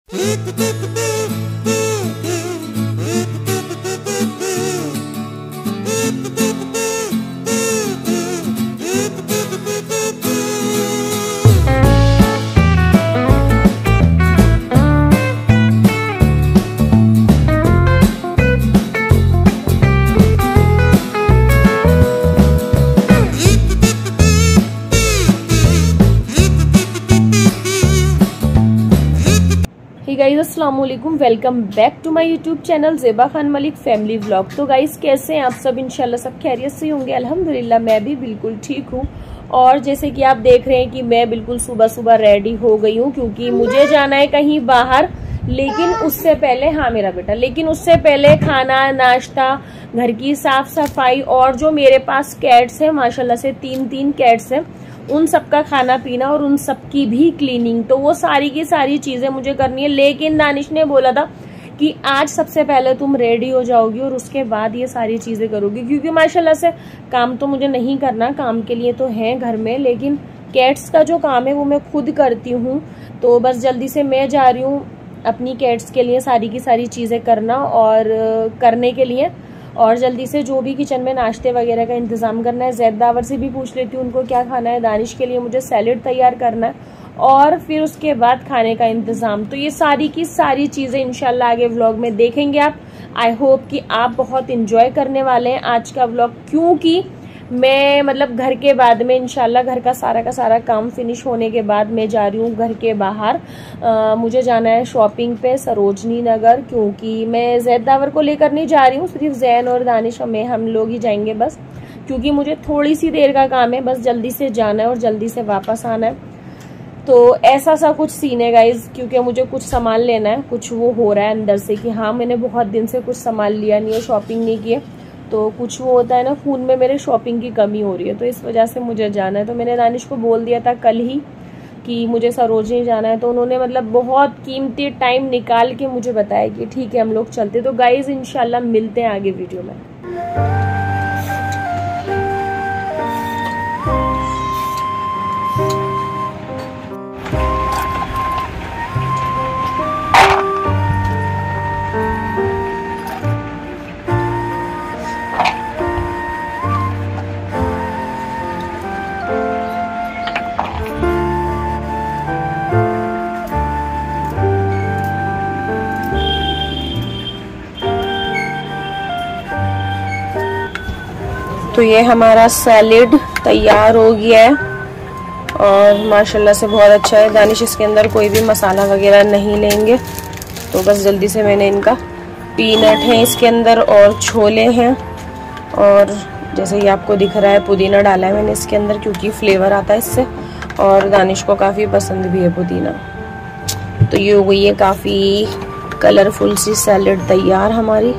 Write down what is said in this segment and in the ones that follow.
Guys अस्सलाम वालेकुम, welcome back to my YouTube channel Zeba Khan Malik family vlog. तो गाइस कैसे हैं आप सब? इंशाल्लाह सब खैरियत से होंगे। अल्हम्दुलिल्लाह मैं भी बिल्कुल ठीक हूँ। और जैसे कि आप देख रहे हैं कि मैं बिल्कुल सुबह सुबह रेडी हो गई हूँ क्योंकि मुझे जाना है कहीं बाहर। लेकिन उससे पहले, हाँ मेरा बेटा, लेकिन उससे पहले खाना नाश्ता, घर की साफ सफाई और जो मेरे पास कैट्स है माशाल्लाह से तीन कैट्स है, उन सबका खाना पीना और उन सबकी भी क्लीनिंग, तो वो सारी की सारी चीजें मुझे करनी है। लेकिन दानिश ने बोला था कि आज सबसे पहले तुम रेडी हो जाओगी और उसके बाद ये सारी चीजें करोगी, क्योंकि माशाल्लाह से काम तो मुझे नहीं करना, काम के लिए तो है घर में, लेकिन कैट्स का जो काम है वो मैं खुद करती हूँ। तो बस जल्दी से मैं जा रही हूँ अपनी कैट्स के लिए सारी की सारी चीजें करना और करने के लिए, और जल्दी से जो भी किचन में नाश्ते वगैरह का इंतजाम करना है। ज़ैद दावर से भी पूछ लेती हूँ उनको क्या खाना है। दानिश के लिए मुझे सैलेड तैयार करना है और फिर उसके बाद खाने का इंतजाम। तो ये सारी की सारी चीज़ें इंशाल्लाह आगे व्लॉग में देखेंगे आप। आई होप कि आप बहुत इंजॉय करने वाले हैं आज का व्लॉग, क्योंकि मैं मतलब घर के बाद में इंशाल्लाह घर का सारा काम फिनिश होने के बाद मैं जा रही हूँ घर के बाहर। मुझे जाना है शॉपिंग पे सरोजनी नगर, क्योंकि मैं ज़ैद दावर को लेकर नहीं जा रही हूँ, सिर्फ जैन और दानिश में हम लोग ही जाएंगे बस, क्योंकि मुझे थोड़ी सी देर का काम है, बस जल्दी से जाना है और जल्दी से वापस आना है। तो ऐसा सा कुछ सीन है गाइज, क्योंकि मुझे कुछ सामान लेना है, कुछ वो हो रहा है अंदर से कि हाँ मैंने बहुत दिन से कुछ सामान लिया नहीं है, शॉपिंग नहीं की है, तो कुछ वो होता है ना खून में मेरे शॉपिंग की कमी हो रही है, तो इस वजह से मुझे जाना है। तो मैंने दानिश को बोल दिया था कल ही कि मुझे सरोजनी जाना है, तो उन्होंने मतलब बहुत कीमती टाइम निकाल के मुझे बताया कि ठीक है हम लोग चलते। तो गाइज इंशाल्लाह मिलते हैं आगे वीडियो में। तो ये हमारा सैलेड तैयार हो गया है और माशाल्लाह से बहुत अच्छा है। दानिश इसके अंदर कोई भी मसाला वगैरह नहीं लेंगे, तो बस जल्दी से मैंने इनका पीनट है इसके अंदर और छोले हैं, और जैसे ये आपको दिख रहा है पुदीना डाला है मैंने इसके अंदर क्योंकि फ्लेवर आता है इससे, और दानिश को काफ़ी पसंद भी है पुदीना। तो ये हो गई है काफ़ी कलरफुल सी सैलेड तैयार हमारी।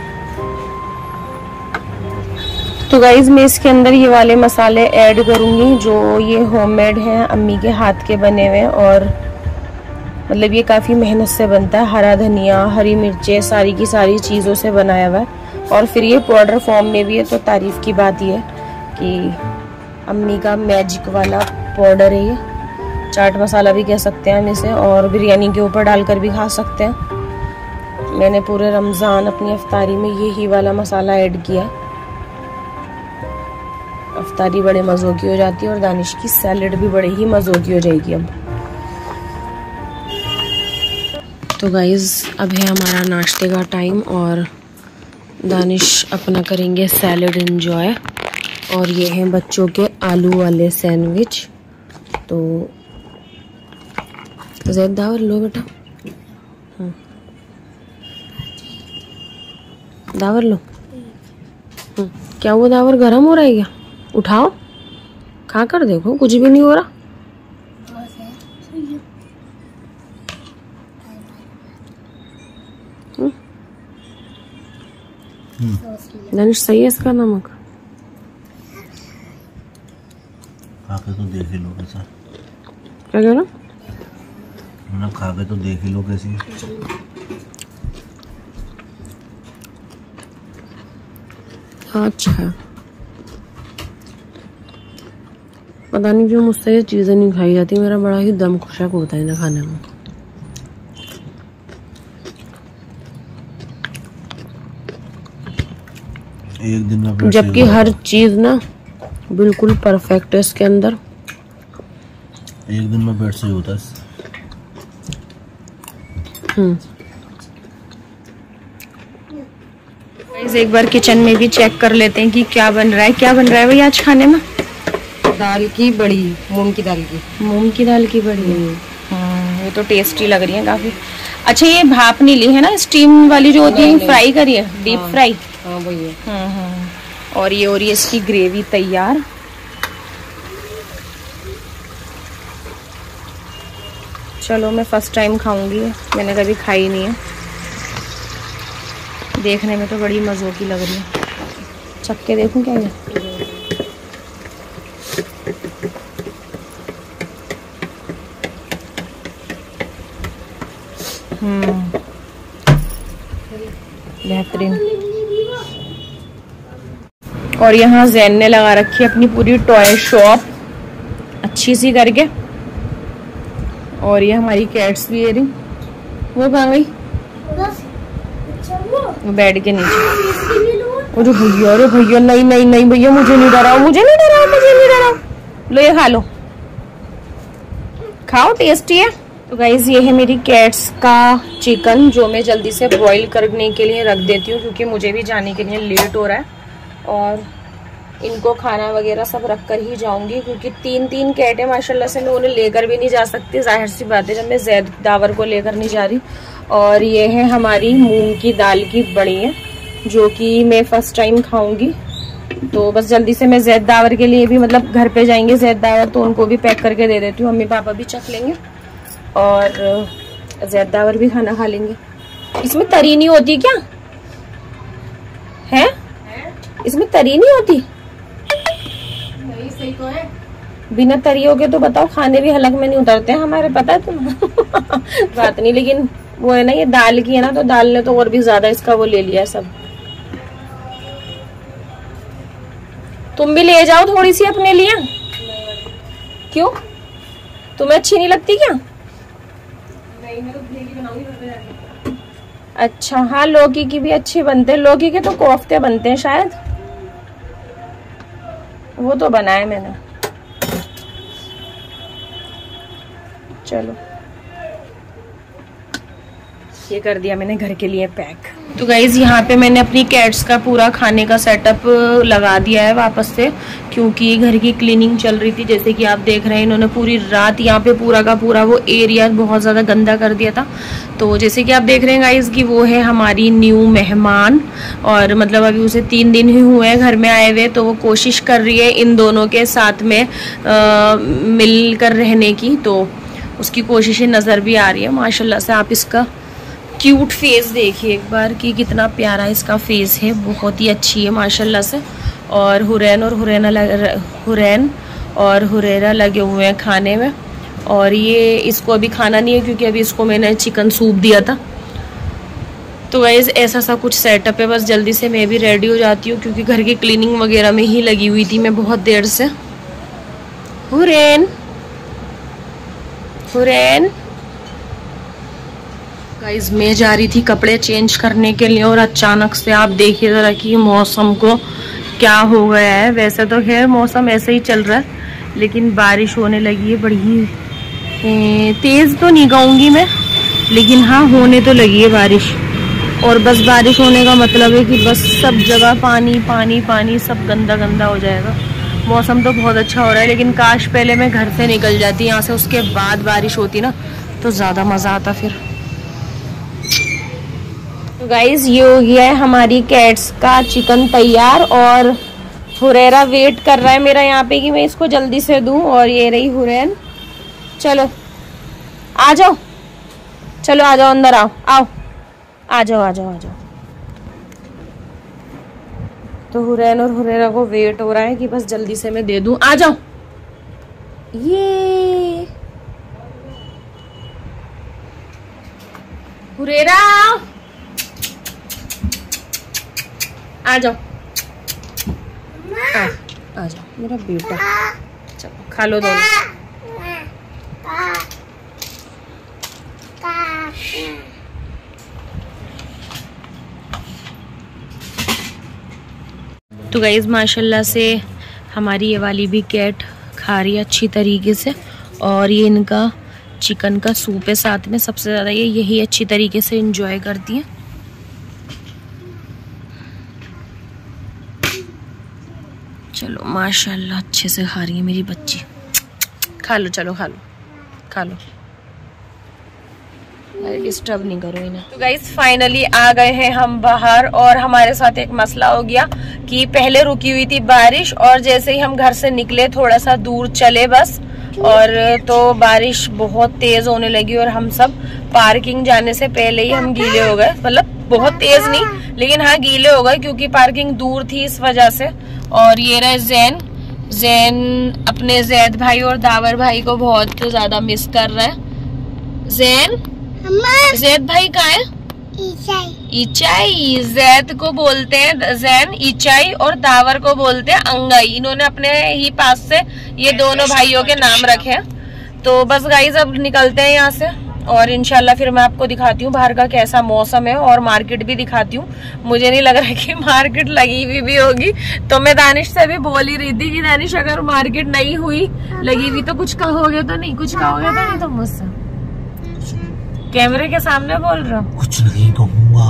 तो गाइज मैं इसके अंदर ये वाले मसाले ऐड करूंगी जो ये होममेड हैं, अम्मी के हाथ के बने हुए, और मतलब ये काफ़ी मेहनत से बनता है। हरा धनिया, हरी मिर्चें, सारी की सारी चीज़ों से बनाया हुआ है, और फिर ये पाउडर फॉर्म में भी है। तो तारीफ़ की बात ये है कि अम्मी का मैजिक वाला पाउडर है ये, चाट मसाला भी कह सकते हैं हम इसे, और बिरयानी के ऊपर डालकर भी खा सकते हैं। मैंने पूरे रमज़ान अपनी अफ्तारी में यही वाला मसाला ऐड किया, अफ्तारी बड़े मज़ों की हो जाती है और दानिश की सैलेड भी बड़े ही मज़ों की हो जाएगी अब। तो गाइज़ अब है हमारा नाश्ते का टाइम और दानिश अपना करेंगे सैलेड एंजॉय, और ये हैं बच्चों के आलू वाले सैंडविच। तो ज़ैद दावर लो बेटा, दावर लो। क्या वो दावर गर्म हो रहा है क्या? उठाओ खा कर देखो, कुछ भी नहीं हो रहा। दानिश सही है इसका नमक? खा के तो देख ही लो कैसा। क्या कह रहा? मैंने खा के तो देख ही लो कैसी। अच्छा पता नहीं क्यों मुझसे ये चीज़ें नहीं खाई जाती, मेरा बड़ा ही दम खुशक होता है ना खाने में। एक दिन में जबकि हर चीज ना बिल्कुल परफेक्ट है इसके अंदर। एक दिन में पेट सही होता है। एक बार किचन में भी चेक कर लेते हैं कि क्या बन रहा है। क्या बन रहा है भाई आज खाने में? दाल की बड़ी, मूंग की दाल की। मूंग की दाल की बड़ी है। ये तो टेस्टी लग रही है काफी। अच्छा, ये भाप नहीं ली है ना, स्टीम वाली जो होती है, फ्राई करी है, डीप फ्राई। हाँ वही है। और ये हो रही है इसकी ग्रेवी तैयार। चलो, मैं फर्स्ट टाइम खाऊंगी, मैंने कभी खाई नहीं है। देखने में तो बड़ी मज़ो की लग रही है। चक्के देखूं क्या ये? बेहतरीन। और यहाँ जैन ने लगा रखी है अपनी पूरी टॉय शॉप अच्छी सी करके। और ये हमारी कैट्स भी है रही। वो कहाँ गई? वो बेड के नीचे। अरे भैया, अरे भैया, नहीं नहीं नहीं भैया, मुझे नहीं डराओ, मुझे नहीं डराओ, मुझे नहीं डराओ। लो ये खा लो, खाओ, टेस्टी है। तो गाइज ये है मेरी कैट्स का चिकन, जो मैं जल्दी से बॉईल करने के लिए रख देती हूँ, क्योंकि मुझे भी जाने के लिए लेट हो रहा है। और इनको खाना वगैरह सब रख कर ही जाऊंगी, क्योंकि तीन कैट है माशाल्लाह से। मैं उन्हें लेकर भी नहीं जा सकती, जाहिर सी बात है, जब मैं जैद दावर को लेकर नहीं जा रही। और ये है हमारी मूंग की दाल की बड़ी है, जो कि मैं फर्स्ट टाइम खाऊंगी। तो बस जल्दी से मैं जैद दावर के लिए भी, मतलब घर पे जाएंगे जैद दावर, तो उनको भी पैक करके दे देती हूँ। मम्मी पापा भी चख लेंगे और जैद दावर भी खाना खा लेंगे। इसमें तरी नहीं होती क्या है? इसमें तरी नहीं होती? नहीं, सही तो है। बिना तरियों के तो बताओ, खाने भी हलक में नहीं उतरते हैं हमारे, पता है तुम। बात नहीं, लेकिन वो है ना, ये दाल की है ना, तो दाल ने तो और भी ज्यादा इसका वो ले लिया है सब। तुम भी ले जाओ थोड़ी सी अपने लिए। क्यों, तुम्हें अच्छी नहीं लगती क्या? नहीं, मैं तो ग्रेवी बनाऊंगी घर पे जाके। अच्छा, हाँ, लौकी की भी अच्छे बनते हैं। लौकी के तो कोफ्ते बनते हैं शायद, वो तो बनाए मैंने। चलो, ये कर दिया मैंने घर के लिए पैक। तो गाइज यहाँ पे मैंने अपनी कैट्स का पूरा खाने का सेटअप लगा दिया है वापस से, क्योंकि घर की क्लीनिंग चल रही थी। जैसे कि आप देख रहे हैं, इन्होंने पूरी रात यहाँ पे पूरा का पूरा वो एरिया बहुत ज़्यादा गंदा कर दिया था। तो जैसे कि आप देख रहे हैं गाइज कि वो है हमारी न्यू मेहमान, और मतलब अभी उसे 3 दिन ही हुए हैं घर में आए हुए। तो वो कोशिश कर रही है इन दोनों के साथ में मिल कर रहने की, तो उसकी कोशिशें नज़र भी आ रही है माशाल्लाह से। आप इसका क्यूट फेस देखिए एक बार कि कितना प्यारा इसका फेस है, बहुत ही अच्छी है माशाल्लाह से। और हुरैन और हुरैरा लगे हुए हैं खाने में। और ये इसको अभी खाना नहीं है, क्योंकि अभी इसको मैंने चिकन सूप दिया था। तो गाइस ऐसा सा कुछ सेटअप है। बस जल्दी से मैं भी रेडी हो जाती हूँ, क्योंकि घर की क्लीनिंग वगैरह में ही लगी हुई थी मैं बहुत देर से। हुरैन, हुरैन। गाइस मैं जा रही थी कपड़े चेंज करने के लिए, और अचानक से आप देखिए ज़रा कि मौसम को क्या हो गया है। वैसे तो खैर मौसम ऐसे ही चल रहा है, लेकिन बारिश होने लगी है बड़ी ही तेज़। तो नहीं कहूँगी मैं, लेकिन हाँ होने तो लगी है बारिश। और बस बारिश होने का मतलब है कि बस सब जगह पानी पानी पानी, सब गंदा गंदा हो जाएगा। मौसम तो बहुत अच्छा हो रहा है, लेकिन काश पहले मैं घर से निकल जाती यहाँ से, उसके बाद बारिश होती ना, तो ज़्यादा मज़ा आता फिर। तो गाइज ये हो गया है हमारी कैट्स का चिकन तैयार, और हुरैरा वेट कर रहा है मेरा यहाँ पे कि मैं इसको जल्दी से दूं। और ये रही हुरैन। चलो आ जाओ, चलो आ जाओ, अंदर आओ, आओ, आ जाओ, आ जाओ, आ जाओ। तो हुरैन और हुरैरा को वेट हो रहा है कि बस जल्दी से मैं दे दूं। आ जाओ, ये हुरैरा आ जाओ, आ जाओ मेरा बेटा। चलो खा लो दोनों। तो गाइस माशाल्लाह से हमारी ये वाली भी कैट खा रही है अच्छी तरीके से। और ये इनका चिकन का सूप है साथ में, सबसे ज़्यादा ये यही अच्छी तरीके से एंजॉय करती हैं। चलो माशाल्लाह अच्छे से खा रही है मेरी बच्ची। खा लो, चलो खा लो खा लो, डिस्टर्ब नहीं करो इन्हें। तो गाइस फाइनली आ गए हैं हम बाहर, और हमारे साथ एक मसला हो गया कि पहले रुकी हुई थी बारिश, और जैसे ही हम घर से निकले थोड़ा सा दूर चले बस, और तो बारिश बहुत तेज होने लगी और हम सब पार्किंग जाने से पहले ही हम गीले हो गए। मतलब बहुत तेज नहीं, लेकिन हाँ गीले हो गए क्योंकि पार्किंग दूर थी इस वजह से। और ये रहे जैन अपने जैद भाई और दावर भाई को बहुत ज्यादा मिस कर रहा है। जैद भाई कहाँ है? ईचाई। जैद को बोलते हैं जैन ईचाई और दावर को बोलते हैं अंगाई। इन्होंने अपने ही पास से ये दोनों भाइयों के नाम रखे हैं। तो बस गाइस अब निकलते हैं यहाँ से, और इंशाल्लाह फिर मैं आपको दिखाती हूँ बाहर का कैसा मौसम है, और मार्केट भी दिखाती हूँ। मुझे नहीं लग रहा कि मार्केट लगी हुई भी होगी, तो मैं दानिश से भी बोल ही रही थी कि दानिश अगर मार्केट नहीं हुई लगी हुई तो कुछ कहोगे तो नहीं? कुछ कहोगे तो नहीं? तो मुझसे कैमरे के सामने बोल रहा हूँ। कुछ नहीं कहूँगा।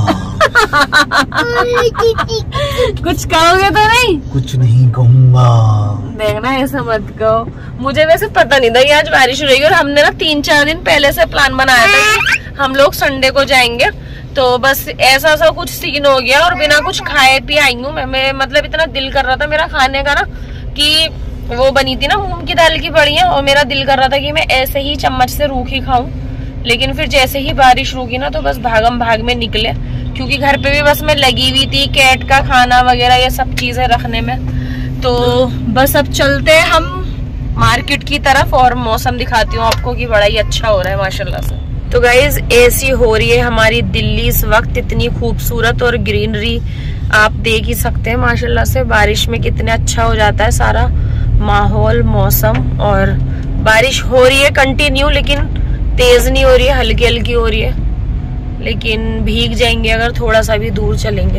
कुछ कहोगे तो नहीं? कुछ नहीं कहूँगा। देखना ऐसा मत कहो। मुझे वैसे पता नहीं था कि आज बारिश हो रही है, और हमने ना 3-4 दिन पहले से प्लान बनाया था कि हम लोग संडे को जाएंगे। तो बस ऐसा सा कुछ सीन हो गया, और बिना कुछ खाए पिए आई हूँ मैं। मतलब इतना दिल कर रहा था मेरा खाने का ना, कि वो बनी थी ना मूंग की दाल की बड़ियाँ, और मेरा दिल कर रहा था कि मैं ऐसे ही चम्मच से रूखी खाऊं। लेकिन फिर जैसे ही बारिश रुकी ना तो बस भागम भाग में निकले, क्योंकि घर पे भी बस मैं लगी हुई थी कैट का खाना वगैरह ये सब चीजें रखने में। तो बस अब चलते हैं हम मार्केट की तरफ, और मौसम दिखाती हूँ आपको कि बड़ा ही अच्छा हो रहा है माशाल्लाह से। तो गाइज ऐसी हो रही है हमारी दिल्ली इस वक्त, इतनी खूबसूरत और ग्रीनरी आप देख ही सकते हैं माशाल्लाह से। बारिश में कितने अच्छा हो जाता है सारा माहौल मौसम, और बारिश हो रही है कंटिन्यू, लेकिन तेज नहीं हो रही है, हल्की हल्की हो रही है, लेकिन भीग जाएंगे अगर थोड़ा सा भी दूर चलेंगे।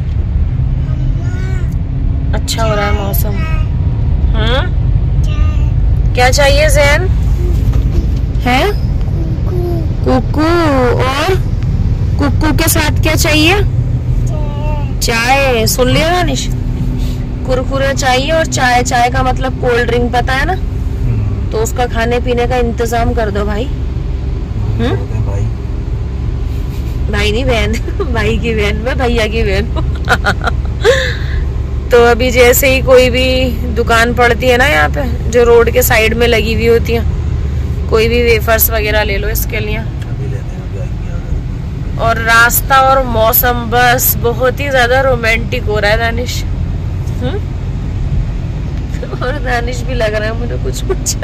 अच्छा हो रहा है मौसम। क्या चाहिए जैन? है कुकू, और कुकू के साथ क्या चाहिए? चाय। सुन लिया दानिश? कुरकुरे चाहिए और चाय। चाय का मतलब कोल्ड ड्रिंक पता है ना, तो उसका खाने पीने का इंतजाम कर दो भाई। भाई नहीं बहन। भाई की बहन, मैं भैया की बहन। तो अभी जैसे ही कोई भी दुकान पड़ती है ना यहाँ पे जो रोड के साइड में लगी हुई होती है, कोई भी वेफर्स वगैरह ले लो इसके लिए। और रास्ता और मौसम बस बहुत ही ज्यादा रोमांटिक हो रहा है दानिश। और दानिश भी लग रहा है मुझे कुछ कुछ।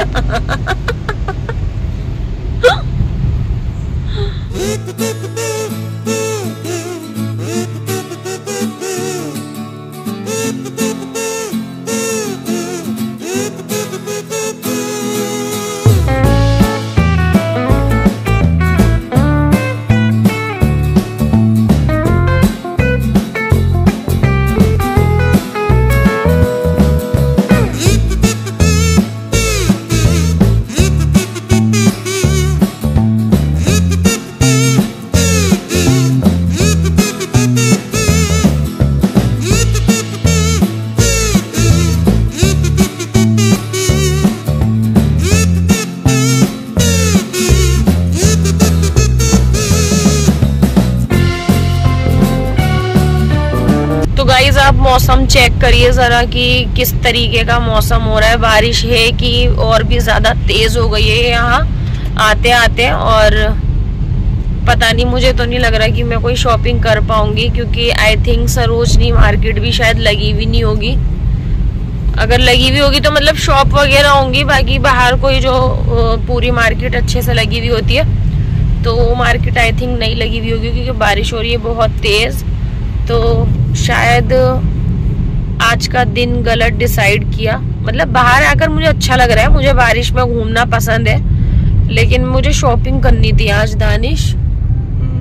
आप मौसम चेक करिए जरा कि किस तरीके का मौसम हो रहा है। बारिश है कि और भी ज्यादा तेज हो गई है यहाँ आते आते, और पता नहीं, मुझे तो नहीं लग रहा कि मैं कोई शॉपिंग कर पाऊंगी, क्योंकि आई थिंक सरोजनी मार्केट भी शायद लगी हुई नहीं होगी। अगर लगी हुई होगी तो मतलब शॉप वगैरह होंगी, बाकी बाहर कोई जो पूरी मार्केट अच्छे से लगी हुई होती है तो वो मार्केट आई थिंक नहीं लगी हुई होगी, क्योंकि बारिश हो रही है बहुत तेज। तो शायद आज का दिन गलत डिसाइड किया। मतलब बाहर आकर मुझे अच्छा लग रहा है, मुझे बारिश में घूमना पसंद है, लेकिन मुझे शॉपिंग करनी थी आज दानिश।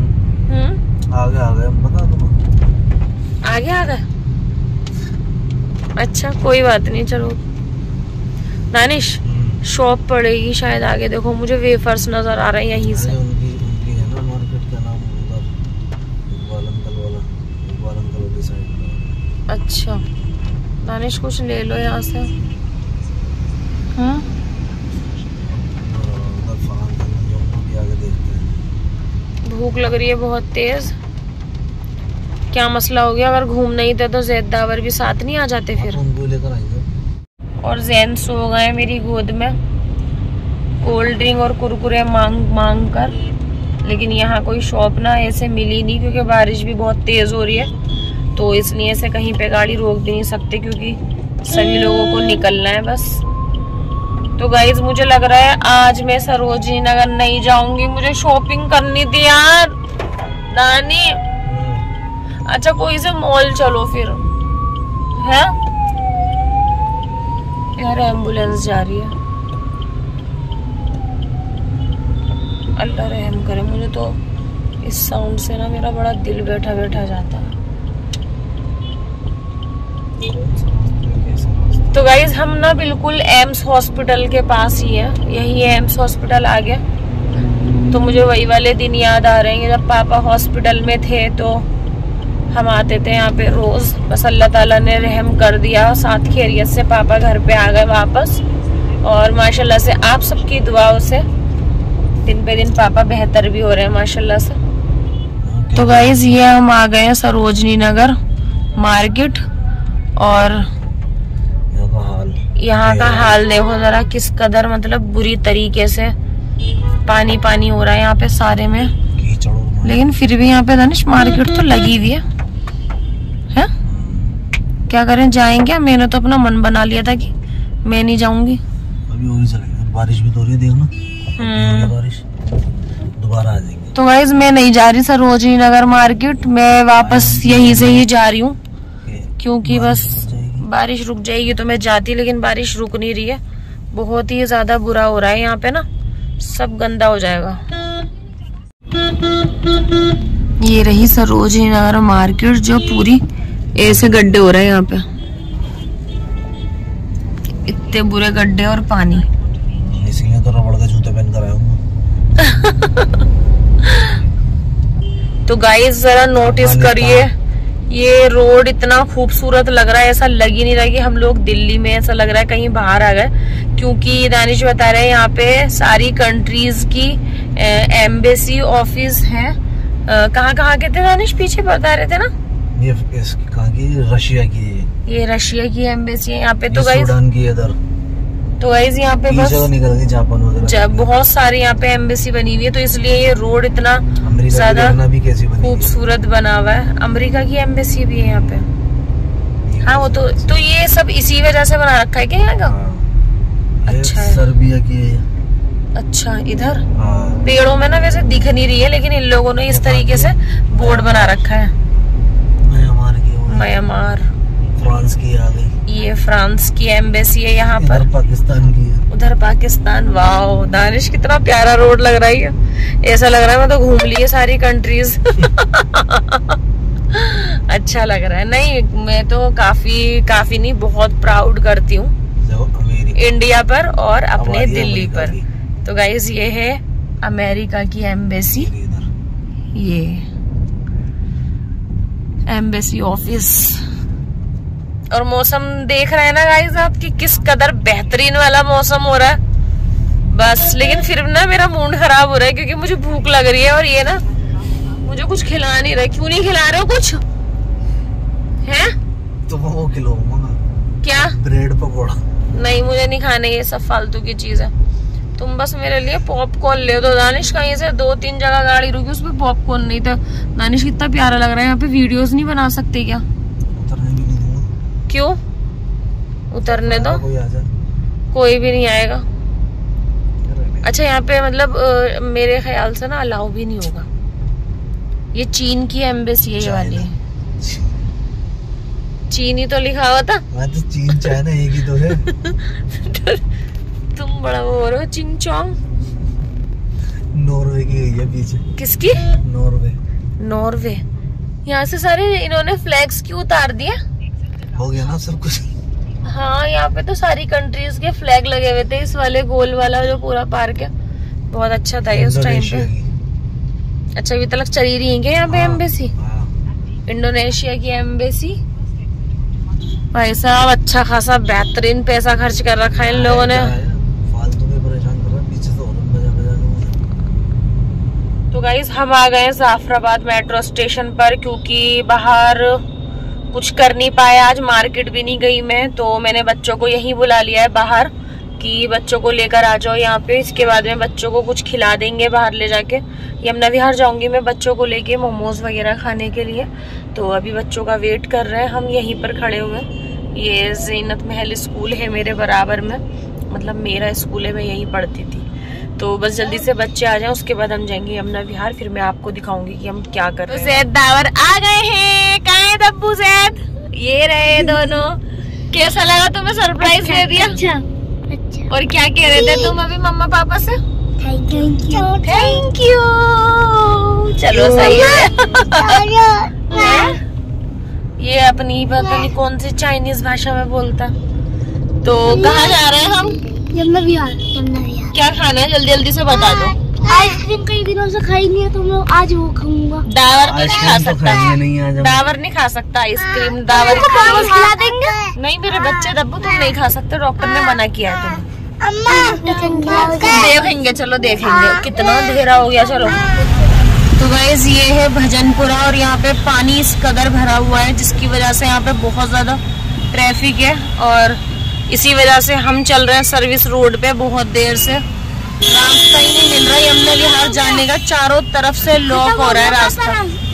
आगे आ गए, बता दो। आगे आ गए अच्छा कोई बात नहीं, चलो। दानिश शॉप पड़ेगी शायद आगे, देखो मुझे वेफर्स नजर आ रहे हैं यहीं से। उनकी है ना मार्केट, क्या नाम उधर, इकबाल अंकल वाला, इकबाल अंकल वाली साइड। अच्छा दानिश कुछ ले लो यहाँ से। हाँ उधर फरान भी आगे देखते हैं। भूख लग रही है बहुत तेज। क्या मसला हो गया, अगर घूम नहीं थे तो जैद दावर भी साथ नहीं आ जाते फिर? उनको लेकर आएंगे। और जैन सो गए मेरी गोद में कोल्ड ड्रिंक और कुरकुरे मांग कर। लेकिन यहाँ कोई शॉप ना ऐसे मिली नहीं, क्योंकि बारिश भी बहुत तेज हो रही है, तो इसलिए से कहीं पे गाड़ी रोक भी नहीं सकते, क्योंकि सभी लोगों को निकलना है बस। तो गाइज मुझे लग रहा है आज मैं सरोजनी नगर नहीं जाऊंगी, मुझे शॉपिंग करनी थी यार। दानी अच्छा कोई से मॉल चलो फिर, है यार। एम्बुलेंस जा रही है, अल्लाह रहम करे। मुझे तो इस साउंड से ना मेरा बड़ा दिल बैठा बैठा जाता है। तो गाइज हम ना बिल्कुल एम्स हॉस्पिटल के पास ही है, यही है एम्स हॉस्पिटल आगे। तो मुझे वही वाले दिन याद आ रहे हैं जब पापा हॉस्पिटल में थे, तो हम आते थे यहाँ पे रोज। बस अल्लाह ताला ने रहम कर दिया, साथ खैरियत से पापा घर पे आ गए वापस। और माशाल्लाह से आप सबकी दुआओं से दिन पे दिन पापा बेहतर भी हो रहे हैं माशाल्लाह से। तो गाइज ये हम आ गए हैं सरोजनी नगर मार्केट, और यहाँ का हाल देखो जरा, किस कदर मतलब बुरी तरीके से पानी पानी हो रहा है यहाँ पे सारे में। लेकिन फिर भी यहाँ पे दानिश मार्केट तो लगी हुई है। क्या करें, जाएंगे? मैंने तो अपना मन बना लिया था कि मैं नहीं जाऊंगी। अभी और ही चलेंगे, बारिश भी तो हो रही है, देखना बारिश, दोबारा आ जाएंगे। तो गाइस मैं नहीं जा रही सरोजनी नगर मार्केट, मैं वापस यहीं से ही जा रही हूँ, क्योंकि बस बारिश रुक जाएगी तो मैं जाती, लेकिन बारिश रुक नहीं रही है। बहुत ही ज्यादा बुरा हो रहा है यहाँ पे ना, सब गंदा हो जाएगा। ये रही सरोजनी नगर मार्केट, जो पूरी ऐसे गड्ढे हो रहे हैं यहाँ पे, इतने बुरे गड्ढे और पानी। इसलिए तो रबड़ का जूते पहन कर आया हूँ। तो गाइस जरा नोटिस करिए, ये रोड इतना खूबसूरत लग रहा है, ऐसा लग ही नहीं रहा कि हम लोग दिल्ली में, ऐसा लग रहा है कहीं बाहर आ गए। क्योंकि दानिश बता रहे हैं यहाँ पे सारी कंट्रीज की एम्बेसी ऑफिस है। कहाँ के थे दानिश, पीछे बता रहे थे ना? ये कहाँ की? रशिया की है। ये रशिया की एम्बेसी है यहाँ पे। तो गाइस सूडान की इधर। तो गाइस यहाँ पे बस जापान वगैरह बहुत सारे यहाँ पे एम्बेसी बनी हुई है, तो इसलिए ये रोड इतना ज्यादा खूबसूरत बना हुआ है। अमेरिका की एम्बेसी भी है यहाँ पे। हाँ वो तो ये सब इसी वजह से बना रखा है क्या यहाँ का? अच्छा है। सर्बिया की है। अच्छा इधर पेड़ों में ना वैसे दिख नहीं रही है, लेकिन इन लोगों ने इस तरीके से बोर्ड बना रखा है। म्यांमार फ्रांस की आ गई। ये फ्रांस की एम्बेसी है यहाँ पर। पाकिस्तान की है। उधर पाकिस्तान। वाओ दानिश कितना प्यारा रोड लग रहा है, ऐसा लग रहा है मैं तो घूम ली है सारी कंट्रीज। अच्छा लग रहा है। नहीं मैं तो काफी नहीं, बहुत प्राउड करती हूँ इंडिया पर और अपने दिल्ली पर। तो गाइस ये है अमेरिका की एम्बेसी, ये एम्बेसी ऑफिस। और मौसम देख रहे हैं ना गाइस आप कि किस कदर बेहतरीन वाला मौसम हो रहा है बस। लेकिन फिर ना मेरा मूड खराब हो रहा है, क्योंकि मुझे भूख लग रही है और ये ना मुझे कुछ खिला नहीं रहे। क्यों नहीं खिला रहे हो कुछ? हैं? तो वो खिलाऊंगा ना। क्या? ब्रेड पकौड़ा। नहीं मुझे नहीं खाने, ये सब फालतू की चीज है। तुम बस मेरे लिए पॉपकॉर्न ले दो। दानिश कहीं से 2-3 जगह गाड़ी रुकी, उसमें पॉपकॉर्न नहीं था। दानिश कितना प्यारा लग रहा है यहाँ पे। वीडियोस नहीं बना सकते क्या? उतरने भी नहीं दूंगा। क्यों? उतरने दो, कोई भी नहीं आएगा। अच्छा यहाँ पे मतलब मेरे ख्याल से ना अलाउ भी नहीं होगा। ये चीन की एम्बेसी है ये वाली। चीनी तो लिखा हुआ था। तो चीन चाइना एक ही तो है। तुम बड़ा वो हो रहे हो चिंग चोंग। नॉर्वे की है पीछे। किसकी? नॉर्वे। यहाँ से सारे इन्होंने फ्लैग्स क्यों उतार दिए? हो गया ना सब कुछ। हाँ, यहाँ पे तो सारी कंट्रीज के फ्लैग लगे हुए थे। इस वाले गोल वाला जो पूरा पार्क है बहुत अच्छा था ये उस टाइम पे। अच्छा, अभी तक चली रही है क्या यहाँ पे एम्बेसी? इंडोनेशिया की एम्बेसी। भाई साहब अच्छा खासा बेहतरीन पैसा खर्च कर रखा है इन लोगों ने। फालतू में परेशान कर रहा है, पीछे से हॉर्न बजा बजा के। तो गाइस हम आ गए जाफराबाद मेट्रो स्टेशन पर, क्योंकि बाहर कुछ कर नहीं पाया आज, मार्केट भी नहीं गई मैं, तो मैंने बच्चों को यहीं बुला लिया है बाहर कि बच्चों को लेकर आ जाओ यहाँ पे। इसके बाद में बच्चों को कुछ खिला देंगे बाहर ले जाके। यमुना विहार जाऊंगी मैं बच्चों को लेके मोमोज वगैरह खाने के लिए। तो अभी बच्चों का वेट कर रहे हैं, हम यहीं पर खड़े हुए। ये ज़ीनत महल स्कूल है मेरे बराबर में, मतलब मेरा स्कूल है, मैं यहीं पढ़ती थी। तो बस जल्दी से बच्चे आ जाएं, उसके बाद हम जाएंगे यमुना विहार, फिर मैं आपको दिखाऊंगी कि हम क्या कर रहे हैं। ज़ैद दावर आ गए हैं। कहाँ है दब्बू ज़ैद? ये रहे दोनों। कैसा लगा तुम्हें सरप्राइज दे दिया? अच्छा। और क्या कह रहे थे तुम अभी मम्मा पापा से? Thank you. चलो सही है। ये अपनी पता नहीं कौन सी चाइनीज भाषा में बोलता। तो कहाँ जा रहे हैं हम? यमुना विहार। क्या खाना है जल्दी जल्दी से बता दो। आइसक्रीम कई दिनों से खाई नहीं है, तो मैं आज वो खाऊंगा। दावर नहीं खा सकता, नहीं दावर नहीं खा सकता आइसक्रीम। दावर खिला देंगे? नहीं मेरे बच्चे दब्बू तुम नहीं खा सकते, डॉक्टर ने मना किया है तुम्हें। देखेंगे, चलो देखेंगे कितना अंधेरा हो गया। चलो तो गाइस ये है भजनपुरा, और यहाँ पे पानी इस कदर भरा हुआ है जिसकी वजह से यहाँ पे बहुत ज्यादा ट्रैफिक है, और इसी वजह से हम चल रहे हैं सर्विस रोड पे। बहुत देर से रास्ता ही नहीं मिल रहा यमुना विहार जाने का, चारों तरफ से लॉक हो रहा है रास्ता।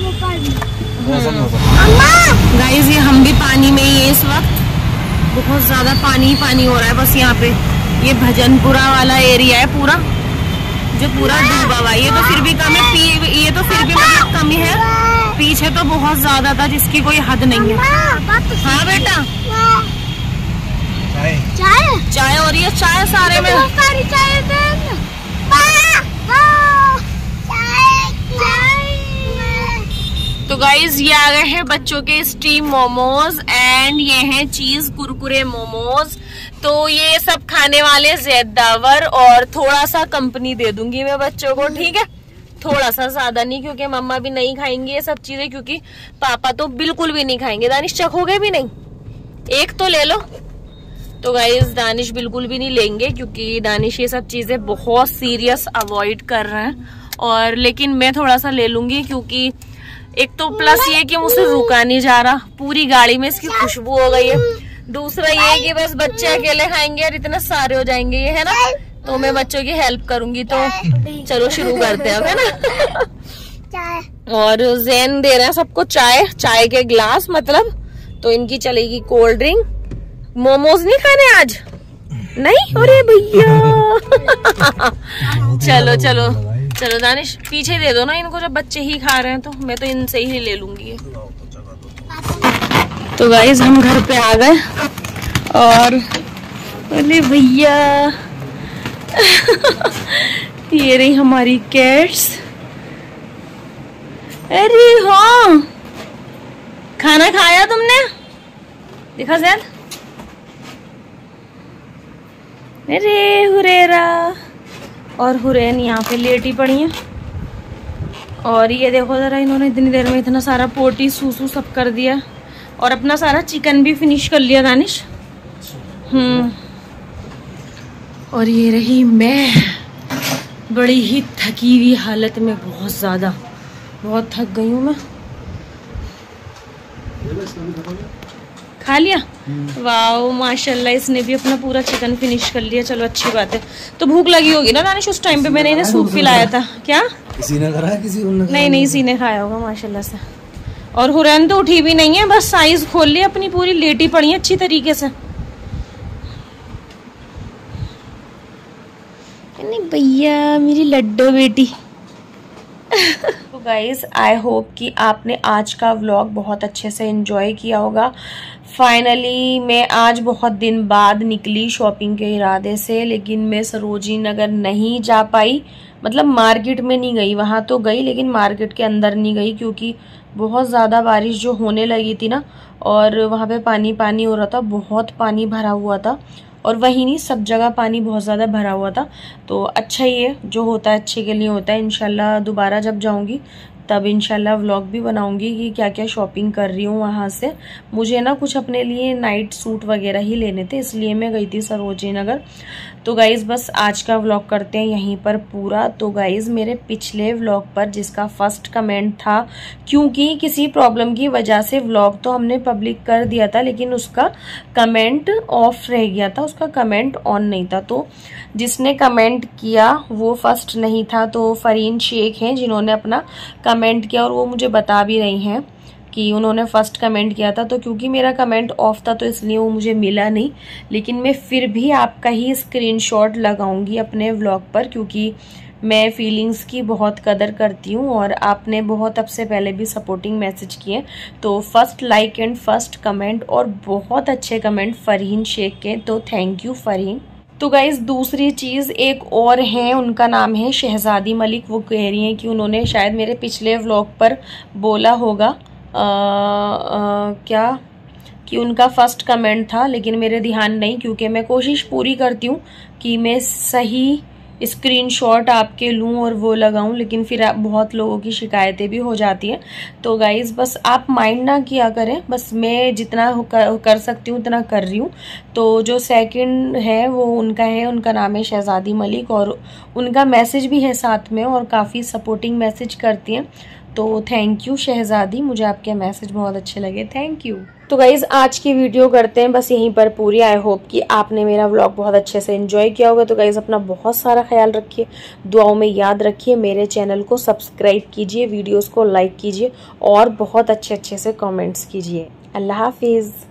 गाइस ये हम भी पानी में ही है इस वक्त, बहुत ज्यादा पानी ही पानी हो रहा है बस यहाँ पे। ये भजनपुरा वाला एरिया है पूरा, जो पूरा डूबा हुआ है। ये तो फिर भी कम है, ये तो फिर भी मतलब कम ही है, पीछे तो बहुत ज्यादा था जिसकी कोई हद नहीं है। हाँ बेटा, चाय हो रही है, चाय सारे में। तो गाइज ये आ गए हैं बच्चों के स्टीम मोमोज, एंड ये हैं चीज कुरकुरे मोमोज। तो ये सब खाने वाले ज़ैद दावर, और थोड़ा सा कंपनी दे दूंगी मैं बच्चों को, ठीक है? थोड़ा सा, ज्यादा नहीं, क्योंकि मम्मा भी नहीं खाएंगे ये सब चीजें, क्योंकि पापा तो बिल्कुल भी नहीं खाएंगे। दानिश चखोगे भी नहीं? एक तो ले लो। तो गाइज दानिश बिल्कुल भी नहीं लेंगे, क्योंकि दानिश ये सब चीजें बहुत सीरियस अवॉइड कर रहे हैं। और लेकिन मैं थोड़ा सा ले लूंगी, क्योंकि एक तो प्लस ये कि मुझसे रुका नहीं जा रहा, पूरी गाड़ी में इसकी खुशबू हो गई है। दूसरा ये कि बस बच्चे अकेले खाएंगे और इतने सारे हो जाएंगे ये, है ना? तो मैं बच्चों की हेल्प करूंगी। तो चलो शुरू करते हैं, है ना? और जैन दे रहे हैं सबको चाय, चाय के ग्लास मतलब। तो इनकी चलेगी कोल्ड ड्रिंक। मोमोज नहीं खाने आज? नहीं? अरे भैया चलो चलो चलो दानिश पीछे दे दो ना इनको, जब बच्चे ही खा रहे हैं तो मैं तो इनसे ही ले लूंगी। तो गाइस हम घर पे आ गए, और अरे भैया ये रही हमारी कैट्स। अरे हाँ, खाना खाया तुमने? दिखा ज़ैद। अरे हुरेरा और हुरैन यहाँ पे लेटी पड़ी हैं। और ये देखो जरा, इन्होंने इतनी देर में इतना सारा पोटी सूसू सब कर दिया, और अपना सारा चिकन भी फिनिश कर लिया दानिश। और ये रही मैं, बड़ी ही थकी हुई हालत में, बहुत ज्यादा, बहुत थक गई हूँ मैं। खा लिया? वाओ माशाल्लाह, इसने भी अपना पूरा चिकन फिनिश कर लिया। चलो अच्छी बात है। तो भूख लगी होगी ना दानिश? उस टाइम पे मैंने इन्हें सूप पिलाया था। क्या किसी ने करा है? किसी ने नहीं, इसी ने खाया होगा माशाल्लाह से। और हुरैन तो उठी भी नहीं है, बस साइज खोल ली अपनी, पूरी लेटी पड़ी है अच्छी तरीके से। नहीं भैया मेरी लड्डू बेटी। तो गाइज आई होप कि आपने आज का व्लॉग बहुत अच्छे से एंजॉय किया होगा। फाइनली मैं आज बहुत दिन बाद निकली शॉपिंग के इरादे से, लेकिन मैं सरोजिनी नगर नहीं जा पाई। मतलब मार्केट में नहीं गई, वहाँ तो गई लेकिन मार्केट के अंदर नहीं गई क्योंकि बहुत ज़्यादा बारिश जो होने लगी थी ना, और वहाँ पे पानी पानी हो रहा था, बहुत पानी भरा हुआ था। और वही नहीं, सब जगह पानी बहुत ज़्यादा भरा हुआ था। तो अच्छा ही है, जो होता है अच्छे के लिए होता है। इंशाल्लाह दोबारा जब जाऊंगी तब इंशाल्लाह व्लॉग भी बनाऊंगी कि क्या क्या शॉपिंग कर रही हूँ वहाँ से। मुझे ना कुछ अपने लिए नाइट सूट वगैरह ही लेने थे, इसलिए मैं गई थी सरोजिनी नगर। तो गाइज़ बस आज का व्लॉग करते हैं यहीं पर पूरा। तो गाइज़ मेरे पिछले व्लॉग पर जिसका फर्स्ट कमेंट था, क्योंकि किसी प्रॉब्लम की वजह से व्लॉग तो हमने पब्लिक कर दिया था लेकिन उसका कमेंट ऑफ रह गया था, उसका कमेंट ऑन नहीं था। तो जिसने कमेंट किया वो फर्स्ट नहीं था, तो फरीन शेख हैं जिन्होंने अपना कमेंट किया, और वो मुझे बता भी रही हैं कि उन्होंने फर्स्ट कमेंट किया था। तो क्योंकि मेरा कमेंट ऑफ था तो इसलिए वो मुझे मिला नहीं, लेकिन मैं फिर भी आपका ही स्क्रीनशॉट लगाऊंगी अपने व्लॉग पर, क्योंकि मैं फीलिंग्स की बहुत कदर करती हूँ और आपने बहुत अब से पहले भी सपोर्टिंग मैसेज किए। तो first like and first comment और बहुत अच्छे कमेंट फरहीन शेख के, तो थैंक यू फरहीन। तो गाइज दूसरी चीज़ एक और है, उनका नाम है शहजादी मलिक। वो कह रही हैं कि उन्होंने शायद मेरे पिछले व्लॉग पर बोला होगा क्या कि उनका फर्स्ट कमेंट था, लेकिन मेरे ध्यान नहीं, क्योंकि मैं कोशिश पूरी करती हूँ कि मैं सही स्क्रीनशॉट आपके लूँ और वो लगाऊं, लेकिन फिर बहुत लोगों की शिकायतें भी हो जाती हैं। तो गाइज़ बस आप माइंड ना किया करें, बस मैं जितना कर सकती हूँ उतना कर रही हूँ। तो जो सेकंड है वो उनका है, उनका नाम है शहजादी मलिक, और उनका मैसेज भी है साथ में और काफ़ी सपोर्टिंग मैसेज करती हैं। तो थैंक यू शहजादी, मुझे आपके मैसेज बहुत अच्छे लगे, थैंक यू। तो गाइज आज की वीडियो करते हैं बस यहीं पर पूरी। आई होप कि आपने मेरा व्लॉग बहुत अच्छे से एंजॉय किया होगा। तो गाइज अपना बहुत सारा ख्याल रखिए, दुआओं में याद रखिए, मेरे चैनल को सब्सक्राइब कीजिए, वीडियोस को लाइक कीजिए और बहुत अच्छे अच्छे से कमेंट्स कीजिए। अल्लाह हाफिज़।